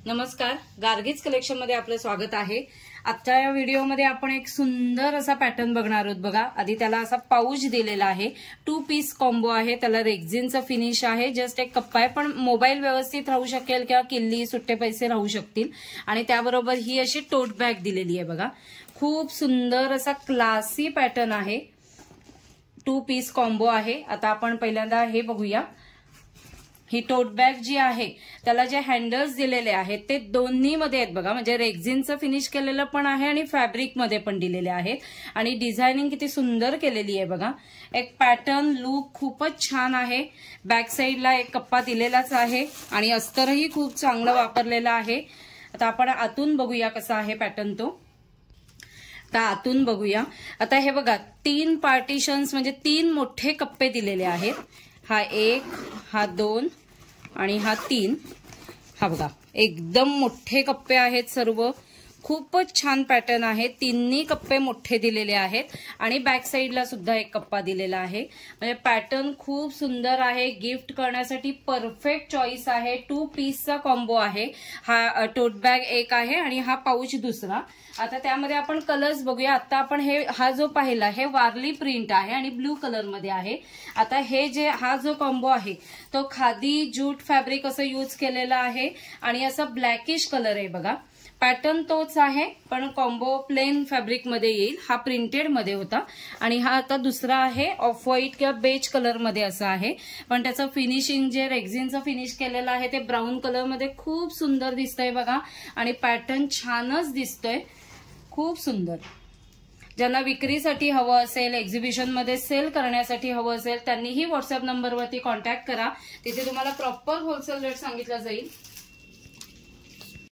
नमस्कार, गार्गीज कलेक्शन मध्ये आपलं स्वागत आहे। आजच्या या व्हिडिओमध्ये आपण एक सुंदर असा पॅटर्न बघणार आहोत। बघा, आधी त्याला असा पाऊच दिलेला आहे, 2 पीस कॉम्बो आहे, त्याला रेक्झिनचं फिनिश आहे, जस्ट एक कप्पा आहे, पण मोबाईल व्यवस्थित राहू शकेल किंवा किल्ली सुट्टे पैसे राहू शकतील। आणि त्याबरोबर ही अशी टोट बॅग दिलेली आहे। बघा, खूप सुंदर असा क्लासी पॅटर्न आहे, 2 पीस कॉम्बो आहे। आता आपण पहिल्यांदा हे बघूया। ही टोट बॅग जी आहे त्याला जे हँडल्स दिलेले आहेत ते दोन्ही मध्ये आहेत। बघा, म्हणजे रेक्झिनचं फिनिश केलेलं पण आहे आणि फॅब्रिक मध्ये पण दिलेले आहेत आणि डिझायनिंग किती सुंदर केलेली आहे। बघा, एक पॅटर्न लुक खूपच छान आहे। बॅक साईडला एक कप्पा दिलेलाच आहे आणि अस्तरही खूप चांगलं वापरलेलं आहे। आता आपण आतून बघूया कसा आहे पॅटर्न तो। आता आतून बघूया। आता हे बघा, 3 पार्टिशन्स म्हणजे 3 मोठे कप्पे दिलेले आहेत। हा 1, हा 2 आणि हा 3। हा बघा, एकदम मोठे कप्पे आहेत सर्व, खूपच छान पॅटर्न आहे। तिन्ही कप्पे मोठे दिलेले आहेत आणि बॅक साईडला सुद्धा एक कप्पा दिलेला आहे। म्हणजे पॅटर्न खूप सुंदर आहे, गिफ्ट करण्यासाठी परफेक्ट चॉईस आहे। 2 पीसचा कॉम्बो आहे। हा टोट बॅग एक आहे आणि हा पाऊच दुसरा। आता त्यामध्ये आपण कलर्स बघूया। आता आपण हा जो पाहिला हे वारली प्रिंट आहे आणि ब्लू कलर मध्ये आहे। आता हा जो कॉम्बो आहे तो खादी जूट फॅब्रिक असं यूज केलेला आहे आणि असा ब्लॅकिश कलर आहे। बघा, पॅटर्न तोच आहे पण कॉम्बो प्लेन फॅब्रिक मध्ये येईल। हा प्रिंटेड मध्ये होता आणि हा आता दुसरा आहे, ऑफ व्हाईट किंवा बेज कलर मध्ये असा आहे, पण त्याचं फिनिशिंग जे रेक्झिनचं फिनिश केलेलं आहे ते ब्राऊन कलर मध्ये खूप सुंदर दिसतंय। बघा, आणि पॅटर्न छानच दिसतोय, खूप सुंदर। ज्यांना विक्रीसाठी हवं असेल, एक्झिबिशन मध्ये सेल करण्यासाठी हवं असेल, त्यांनीही व्हॉट्सअप नंबरवरती कॉन्टॅक्ट करा। तिथे तुम्हाला प्रॉपर होलसेल रेट सांगितला जाईल।